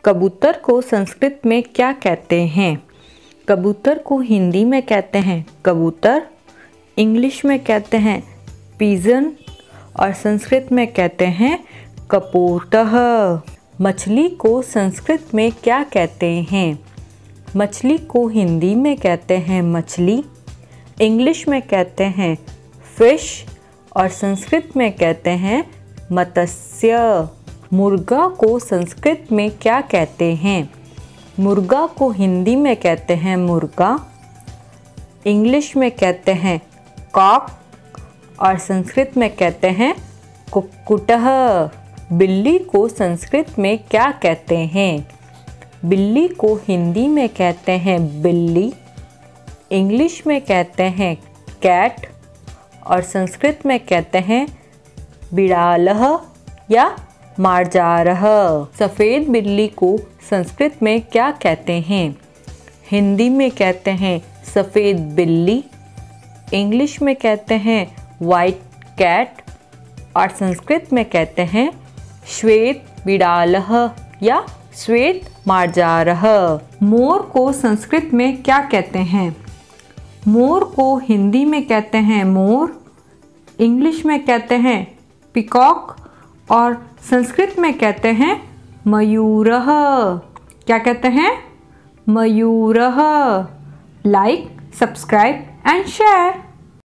कबूतर को संस्कृत में क्या कहते हैं? कबूतर को हिंदी में कहते हैं कबूतर, इंग्लिश में कहते हैं पिजन और संस्कृत में कहते हैं कपोतः। मछली को संस्कृत में क्या कहते हैं? मछली को हिंदी में कहते हैं मछली, इंग्लिश में कहते हैं फिश और संस्कृत में कहते हैं मत्स्य। मुर्गा को संस्कृत में क्या कहते हैं? मुर्गा को हिंदी में कहते हैं मुर्गा, इंग्लिश में कहते हैं कॉक और संस्कृत में कहते हैं कुक्कुटः। बिल्ली को संस्कृत में क्या कहते हैं? बिल्ली को हिंदी में कहते हैं बिल्ली, इंग्लिश में कहते हैं कैट और संस्कृत में कहते हैं बिड़ालः या मार्जारः। सफ़ेद बिल्ली को संस्कृत में क्या कहते हैं? हिंदी में कहते हैं सफ़ेद बिल्ली, इंग्लिश में कहते हैं वाइट कैट और संस्कृत में कहते हैं श्वेत बिड़ालः या श्वेत मार्जारः। मोर को संस्कृत में क्या कहते हैं? मोर को हिंदी में कहते हैं मोर, इंग्लिश में कहते हैं पिकॉक और संस्कृत में कहते हैं मयूरः। क्या कहते हैं? मयूरः। Like, subscribe and share.